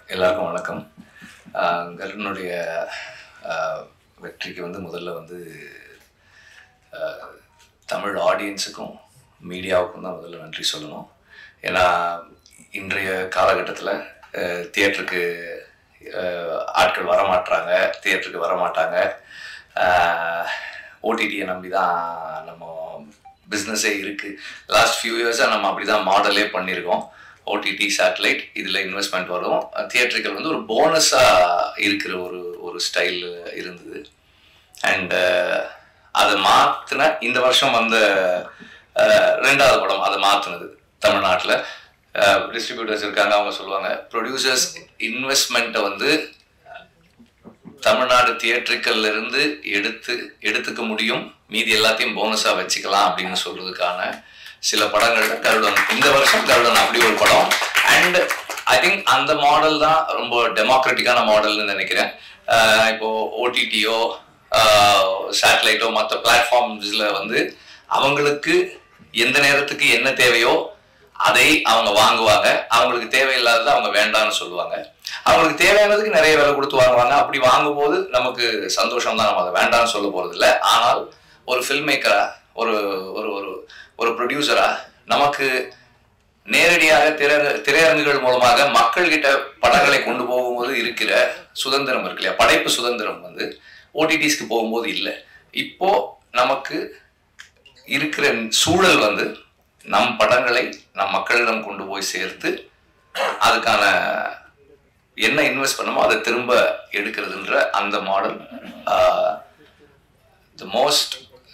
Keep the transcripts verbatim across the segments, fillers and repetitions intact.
எல்லாருக்கும் வணக்கம். கருடனுடைய வெற்றிக்கு வந்து முதல்ல வந்து தமிழ் ஆடியன்ஸுக்கும் மீடியாவுக்கும் தான் முதல்ல நன்றி சொல்லணும். ஏன்னா இன்றைய காலகட்டத்தில் தியேட்டருக்கு ஆட்கள் வரமாட்டாங்க, தியேட்டருக்கு வரமாட்டாங்க. ஓடிடியை நம்பி தான் நம்ம பிஸ்னஸே இருக்குது. லாஸ்ட் ஃபியூ இயர்ஸாக நம்ம அப்படி தான் மாடலே பண்ணியிருக்கோம். ஓடிடி சேட்டலைட் இதில் இன்வெஸ்ட்மெண்ட் வரும். தியேட்டர்கள் வந்து ஒரு போனஸாக இருக்கிற ஒரு ஒரு ஸ்டைல் இருந்தது. அண்டு அதை மாற்றின இந்த வருஷம் வந்த ரெண்டாவது படம் அதை மாற்றினது தமிழ்நாட்டில். டிஸ்ட்ரிபியூட்டர்ஸ் இருக்காங்க, அவங்க சொல்லுவாங்க ப்ரொடியூசர்ஸ் இன்வெஸ்ட்மெண்ட்டை வந்து தமிழ்நாடு தியேட்டருக்கல்ல இருந்து எடுத்து எடுத்துக்க முடியும், மீதி எல்லாத்தையும் போனஸாக வச்சுக்கலாம் அப்படின்னு சொல்றதுக்கான சில படங்கள்ல கருடன் இந்த வருஷம் கருடன் அப்படி ஒரு படம். அண்ட் ஐ திங்க் அந்த மாடல் தான் ரொம்ப டெமோக்ராட்டிக்கான மாடல்னு நினைக்கிறேன். இப்போ ஓடிடியோ சேட்டலைட்டோ மற்ற பிளாட்ஃபார்ம்ஸ்ல வந்து அவங்களுக்கு எந்த நேரத்துக்கு என்ன தேவையோ அதை அவங்க வாங்குவாங்க. அவங்களுக்கு தேவையில்லாததை அவங்க வேண்டாம்னு சொல்லுவாங்க. அவங்களுக்கு தேவையானதுக்கு நிறைய விலை கொடுத்து வாங்குவாங்க. அப்படி வாங்கும்போது நமக்கு சந்தோஷம் தான், நம்ம அதை வேண்டாம்னு சொல்ல போறது இல்லை. ஆனால் ஒரு ஃபில்ம் மேக்கரா, ஒரு ஒரு ஒரு ஒரு ப்ரொடியூசரா நமக்கு நேரடியாக திரை திரையரங்குகள் மூலமாக மக்கள்கிட்ட படங்களை கொண்டு போகும்போது இருக்கிற சுதந்திரம் இருக்கு இல்லையா, படைப்பு சுதந்திரம் வந்து ஓடிடிஸ்க்கு போகும்போது இல்லை. இப்போ நமக்கு இருக்கிற சூழல் வந்து நம் படங்களை நம் மக்களிடம் கொண்டு போய் சேர்த்து அதுக்கான என்ன இன்வெஸ்ட் பண்ணமோ அதை திரும்ப எடுக்கிறதுன்ற அந்த model the most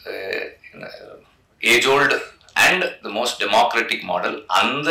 age old and the most democratic model. அந்த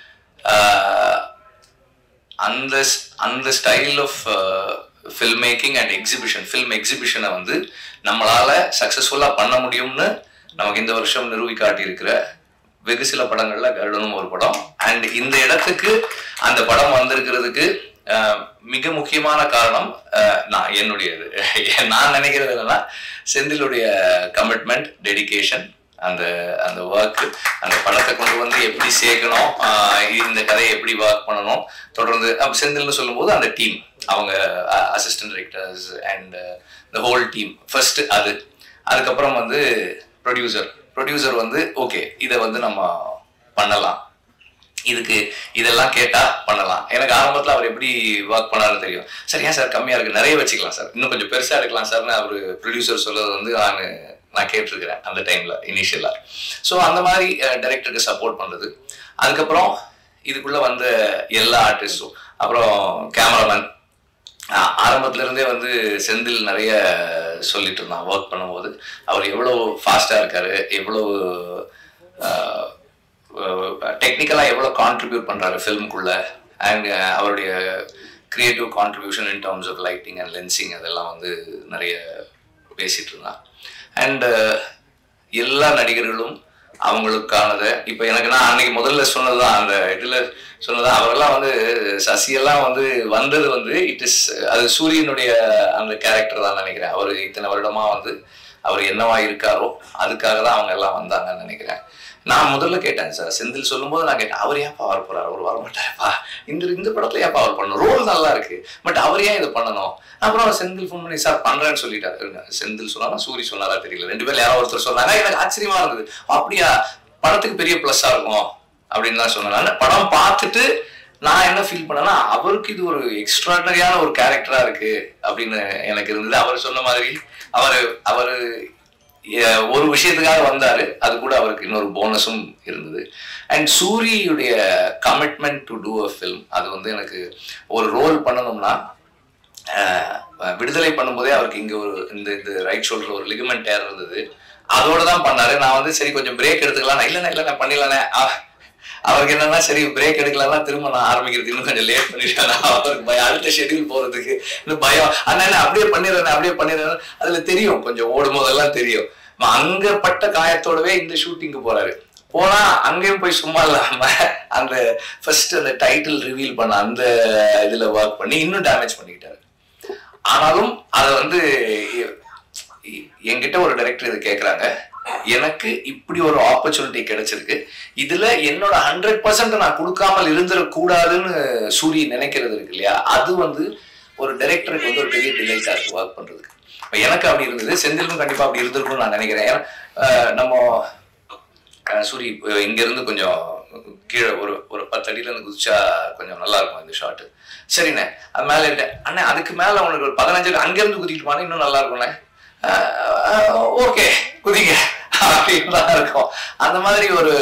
அந்த அந்த style of film making and exhibition, film எக்ஸிபிஷனை வந்து நம்மளால சக்சஸ்ஃபுல்லாக பண்ண முடியும்னு நமக்கு இந்த வருஷம் நிரூபி காட்டியிருக்கிற வெகு சில படங்கள்ல கருடனும் ஒரு படம். அண்ட் இந்த இடத்துக்கு அந்த படம் வந்திருக்கிறதுக்கு மிக முக்கியமான காரணம் நான் என்னுடையது நான் நினைக்கிறது என்னன்னா செந்திலுடைய கமிட்மெண்ட், டெடிகேஷன், அந்த அந்த ஒர்க், அந்த படத்தை கொண்டு வந்து எப்படி சேர்க்கணும், இந்த கதையை எப்படி ஒர்க் பண்ணணும் தொடர்ந்து. அப்போ செந்தில்னு சொல்லும்போது அந்த டீம், அவங்க assistant directors and the whole team first அது. அதுக்கப்புறம் வந்து ப்ரொடியூசர் ப்ரொடியூசர் வந்து ஓகே இதை வந்து நம்ம பண்ணலாம், இதுக்கு இதெல்லாம் கேட்டா பண்ணலாம். எனக்கு ஆரம்பத்தில் அவர் எப்படி ஒர்க் பண்ணாருன்னு தெரியும். சார் ஏன் சார் கம்மியா இருக்கு, நிறைய வச்சுக்கலாம் சார், இன்னும் கொஞ்சம் பெருசா எடுக்கலாம் சார்னு அவர் ப்ரொடியூசர் சொல்றது வந்து நான் நான் கேட்டிருக்கிறேன் அந்த டைம்ல இனிஷியலா. ஸோ அந்த மாதிரி டைரக்டருக்கு சப்போர்ட் பண்றது. அதுக்கப்புறம் இதுக்குள்ள வந்த எல்லா ஆர்டிஸ்டும், அப்புறம் கேமராமேன், ஆரம்பத்துல இருந்தே வந்து செந்தில் நிறைய சொல்லிட்டு இருந்தான் ஒர்க் பண்ணும்போது. அவர் எவ்வளவு ஃபாஸ்டா இருக்காரு, எவ்வளவு டெக்னிக்கலா எவ்வளவு கான்ட்ரிபியூட் பண்றாரு ஃபில்முக்குள்ள, அண்ட் அவருடைய creative contribution in terms of lighting and lensing அதெல்லாம் வந்து நிறைய பேசிட்டு இருந்தான். அண்ட் எல்லா நடிகர்களும் அவங்களுக்கானதை இப்போ எனக்கு நான் அன்னைக்கு முதல்ல சொன்னதுதான், அந்த இதில் சொன்னதான், அவரெல்லாம் வந்து சசியெல்லாம் வந்து வந்தது வந்து இட் இஸ் அது சூரியனுடைய அந்த கேரக்டர் தான் நினைக்கிறேன். அவர் இத்தனை வருடமா வந்து அவர் என்னவா இருக்காரோ அதுக்காக தான் அவங்க எல்லாம் வந்தாங்கன்னு நினைக்கிறேன். நான் முதல்ல கேட்டேன் சார், செந்தில் சொல்லும்போது நான் கேட்டேன் அவர் ஏன்ப்பா வர போறாரு, அவர் வரமாட்டாருப்பா, இந்த இந்த படத்துல ஏன்ப்பா அவர் பண்ணணும், ரோல் நல்லா இருக்கு, பட் அவர் ஏன் இதை பண்ணணும். அப்புறம் செந்தில் ஃபோன் பண்ணி சார் பண்றேன்னு சொல்லிட்டாரு. செந்தில் சொன்னாரா சூரி சொன்னாரா தெரியல, ரெண்டு பேரும் யாரோ ஒருத்தர் சொன்னாங்க. எனக்கு ஆச்சரியமா இருந்தது, அப்படியா படத்துக்கு பெரிய பிளஸ்ஸா இருக்கும் அப்படின்னு தான் சொன்னாங்க. படம் பார்த்துட்டு நான் என்ன ஃபீல் பண்ணேன்னா அவருக்கு இது ஒரு எக்ஸ்ட்ராடனரியான ஒரு கேரக்டரா இருக்கு அப்படின்னு எனக்கு இருந்தது. அவர் சொன்ன மாதிரி அவர் அவர் ஒரு விஷயத்துக்காக வந்தாரு, அது கூட அவருக்கு இன்னொரு போனஸும் இருந்தது. அண்ட் சூரியுடைய commitment to do a film, அது வந்து எனக்கு ஒரு ரோல் பண்ணணும்னா விடுதலை பண்ணும்போதே அவருக்கு இங்க ஒரு இந்த இந்த ரைட் ஷோல்டர் ஒரு லிகமெண்ட் டேர் இருந்தது, அதோட தான் பண்ணாரு. நான் வந்து சரி கொஞ்சம் பிரேக் எடுத்துக்கலாம், இல்லைண்ணா இல்லை நான் பண்ணிடலானே. அவருக்கு என்னன்னா சரி பிரேக் எடுக்கலாம், திரும்ப நான் ஆரம்பிக்கிறதுக்கு இன்னும் கொஞ்சம் லேட் பண்ணிடுறேன், அவருக்கு பயம், அடுத்த ஷெட்யூல் போறதுக்கு இன்னும் பயம். அதனால அப்படியே பண்ணிடுறேன் அப்படியே பண்ணிடுறேன். அதுல தெரியும் கொஞ்சம் ஓடும் போதெல்லாம் தெரியும். அங்க பட்ட காயத்தோடவே இந்த ஷூட்டிங்கு போறாரு. போனா அங்கேயும் போய் சும்மா இல்லாம அந்த ஃபர்ஸ்ட் அந்த டைட்டில் ரிவீல் பண்ண அந்த இதுல ஒர்க் பண்ணி இன்னும் டேமேஜ் பண்ணிக்கிட்டாரு. ஆனாலும் அதை வந்து என்கிட்ட ஒரு டைரக்டர் இது கேட்குறாங்க, எனக்கு இப்படி ஒரு ஆப்பர்ச்சுனிட்டி கிடைச்சிருக்கு, இதுல என்னோட ஹண்ட்ரட் பர்சன்ட் நான் கொடுக்காமல் இருந்துடக்கூடாதுன்னு சூரி நினைக்கிறது இருக்கு இல்லையா, அது வந்து ஒரு டைரக்டருக்கு வந்து ஒரு பெரிய டிலைட்டா இருக்கு ஒர்க் பண்றதுக்கு. இப்போ எனக்கு அப்படி இருந்தது, செந்திலும் கண்டிப்பா அப்படி இருந்திருக்கும்னு நான் நினைக்கிறேன். ஏன்னா நம்ம சூரி இங்க இருந்து கொஞ்சம் கீழே ஒரு ஒரு பத்து அடியில இருந்து குதிச்சா கொஞ்சம் நல்லா இருக்கும் இந்த ஷாட்டு. சரிண்ணே அது மேலே அண்ணே அதுக்கு மேல அவனுக்கு ஒரு பதினஞ்சு அங்கிருந்து குதிக்கிட்டு போனா இன்னும் நல்லா இருக்கும்ண்ணே. ஓகே குதிங்க அப்படின்னு தான் இருக்கும். அந்த மாதிரி ஒரு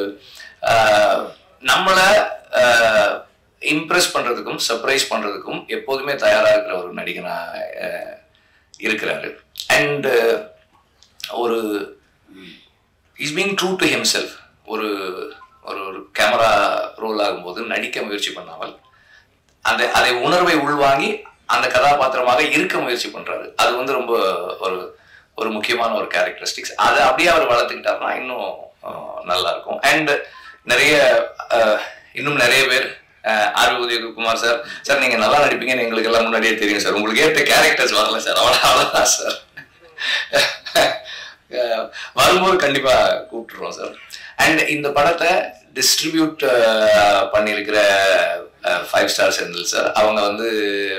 நம்மளை இம்ப்ரெஸ் பண்றதுக்கும் சர்ப்ரைஸ் பண்றதுக்கும் எப்போதுமே தயாரா இருக்கிற ஒரு நடிகனா இருக்கிறாரு. அண்ட் ஒரு is being true to himself. ஒரு ஒரு கேமரா ரோல் ஆகும்போது நடிக்க முயற்சி பண்ணாமல் அந்த அதை உணர்வை உள்வாங்கி அந்த கதாபாத்திரமாக இருக்க முயற்சி பண்றாரு. அது வந்து ரொம்ப ஒரு ஒரு முக்கியமான ஒரு கேரக்டரிஸ்டிக்ஸ். அதை அப்படியே அவர் வளர்த்துக்கிட்டாருன்னா இன்னும் நல்லா இருக்கும். அண்ட் நிறைய இன்னும் நிறைய பேர் ஆர் உதயகுமார் சார் சார் நீங்க நல்லா நடிப்பீங்கன்னு எங்களுக்கு எல்லாம் முன்னாடியே தெரியும் சார், உங்களுக்கு ஏற்ற கேரக்டர்ஸ் வரல சார், அவ்வளோ அவ்வளோதான் சார், வரும்போது கண்டிப்பா கூப்பிட்டுருவோம் சார். அண்ட் இந்த படத்தை டிஸ்ட்ரிபியூட் பண்ணியிருக்கிற ஃபைவ் ஸ்டார் செந்தில் சார், அவங்க வந்து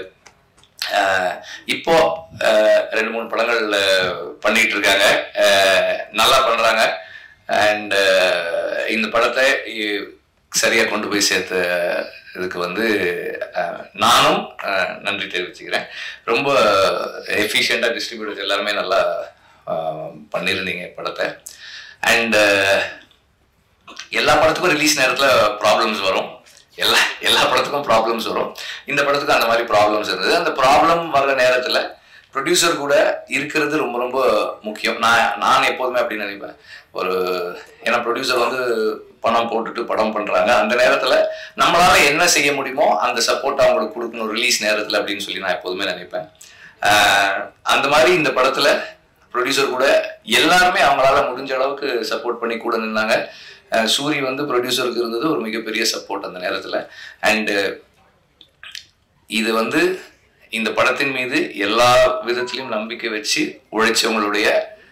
இப்போ ரெண்டு மூணு படங்கள் பண்ணிட்டு இருக்காங்க, நல்லா பண்றாங்க. அண்ட் இந்த படத்தை சரியா கொண்டு போய் சேர்த்த இதுக்கு வந்து நானும் நன்றி தெரிவிச்சுக்கிறேன். ரொம்ப எஃபிஷியண்டா டிஸ்ட்ரிபியூட்டர்ஸ் எல்லாருமே நல்லா பண்ணியிருந்தீங்க படத்தை. அண்ட் எல்லா படத்துக்கும் ரிலீஸ் நேரத்தில் ப்ராப்ளம்ஸ் வரும், எல்லா எல்லா படத்துக்கும் ப்ராப்ளம்ஸ் வரும். இந்த படத்துக்கும் அந்த மாதிரி ப்ராப்ளம்ஸ் இருந்தது. அந்த ப்ராப்ளம் வர்ற நேரத்தில் ப்ரொடியூசர் கூட இருக்கிறது ரொம்ப ரொம்ப முக்கியம். நான் நான் எப்போதுமே அப்படி நினைப்பேன். ஒரு ஏன்னா ப்ரொடியூசர் வந்து பணம் போட்டுட்டு படம் பண்ணுறாங்க, அந்த நேரத்தில் நம்மளால என்ன செய்ய முடியுமோ அந்த சப்போர்ட் அவங்களுக்கு கொடுக்கணும் ரிலீஸ் நேரத்தில் அப்படின்னு சொல்லி நான் எப்போதுமே நினைப்பேன். அந்த மாதிரி இந்த படத்தில் ப்ரொடியூசர் கூட எல்லாருமே அவங்களால முடிஞ்ச அளவுக்கு சப்போர்ட் பண்ணி கூட நின்னாங்க. சூரி வந்து ப்ரொடியூசருக்கு இருந்தது ஒரு மிகப்பெரிய சப்போர்ட் அந்த நேரத்தில். அண்டு இது வந்து இந்த படத்தின் மீது எல்லா விதத்திலையும் நம்பிக்கை வச்சு உழைச்சவங்களுடைய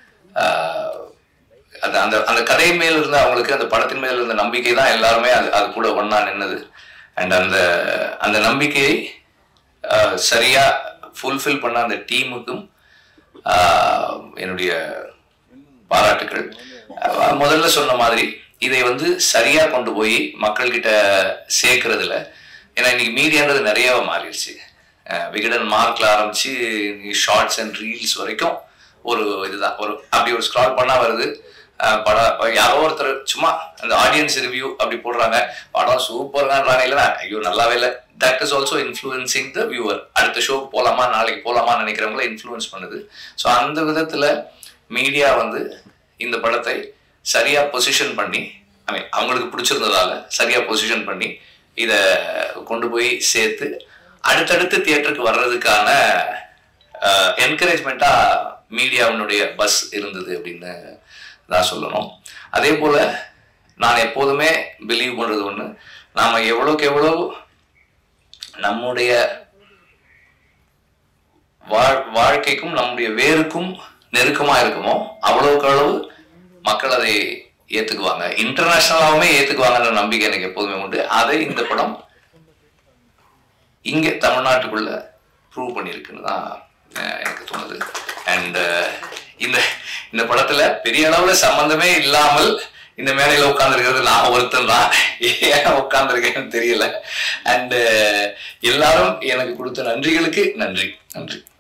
அது அந்த அந்த கதை மேல இருந்த அவங்களுக்கு அந்த படத்தின் மேல இருந்த நம்பிக்கை தான் எல்லாருமே அது அது கூட ஒன்னா நின்னது. அண்ட் அந்த அந்த நம்பிக்கையை சரியா ஃபுல்ஃபில் பண்ண அந்த டீமுக்கும் என்னுடைய பாராட்டுக்கள். முதல்ல சொன்ன மாதிரி இதை வந்து சரியா கொண்டு போய் மக்கள்கிட்ட சேர்க்கறதுல, ஏன்னா இன்னைக்கு மீடியான்றது நிறைய மாறிடுச்சு. விகடன் மார்க்ல ஆரம்பிச்சு ஷார்ட்ஸ் அண்ட் ரீல்ஸ் வரைக்கும் ஒரு இதுதான், ஒரு அப்படி ஒரு ஸ்க்ரால் பண்ணா வருது படம். யாரோ ஒருத்தர் சும்மா அந்த ஆடியன்ஸ் ரிவ்யூ அப்படி போடுறாங்க, படம் சூப்பர்கான்றாங்க, இல்லைன்னா ஐயோ நல்லாவே இல்லை. That is also influencing the viewer. அடுத்த ஷோக்கு போகலாமா நாளைக்கு போகலாமான்னு நினைக்கிறவங்கள இன்ஃப்ளூயன்ஸ் பண்ணுது. ஸோ அந்த விதத்தில் மீடியா வந்து இந்த படத்தை சரியா பொசிஷன் பண்ணி, ஐ மீன் அவங்களுக்கு பிடிச்சிருந்ததால சரியா பொசிஷன் பண்ணி இதை கொண்டு போய் சேர்த்து அடுத்தடுத்து தியேட்டருக்கு வர்றதுக்கான என்கரேஜ்மெண்ட்டா மீடியாவினுடைய பஸ் இருந்தது அப்படின்னு தான் சொல்லணும். அதே போல நான் எப்போதுமே பிலீவ் பண்றது ஒண்ணு, நாம எவ்வளவுக்கு எவ்வளவு நம்முடைய வாழ்க்கைக்கும் நம்முடைய வேருக்கும் நெருக்கமா இருக்குமோ அவ்வளவுக்கு அளவு மக்கள் அதை ஏத்துக்குவாங்க, இன்டர்நேஷனலாவுமே ஏத்துக்குவாங்கன்ற நம்பிக்கை எனக்கு எப்போதுமே உண்டு. அதை இந்த படம் இங்க தமிழ்நாட்டுக்குள்ள ப்ரூவ் பண்ணியிருக்குன்னு தான் எனக்கு தோணுது. அண்ட் இந்த இந்த படத்துல பெரிய அளவுல சம்பந்தமே இல்லாமல் இந்த மேடையில உட்கார்ந்துருக்கிறது நான் ஒருத்தன் தான். ஏன் உட்கார்ந்துருக்கேன்னு தெரியல. அண்ட் எல்லாரும் எனக்கு கொடுத்த நன்றிகளுக்கு நன்றி நன்றி.